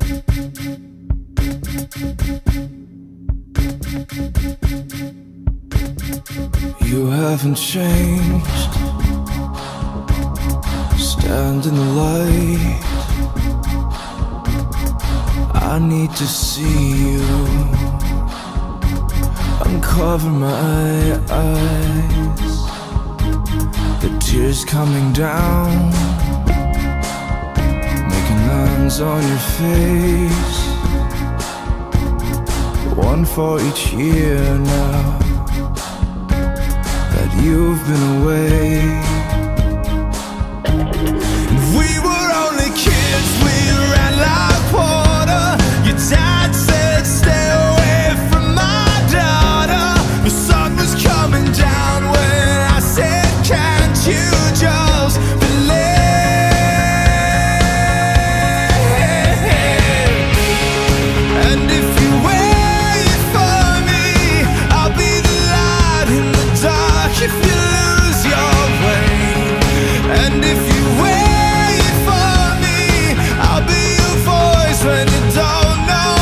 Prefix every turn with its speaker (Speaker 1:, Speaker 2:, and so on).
Speaker 1: You haven't changed. Stand in the light. I need to see you. Uncover my eyes. The tears coming down, making lines on your face. One for each year now that you've been away. We were only kids, we ran like water. Your dad said stay away from my daughter. The sun was coming down when I said can't you just believe? And if you wait for me, I'll be the light in the dark if you lose your way. And if you wait for me, I'll be your voice when you don't know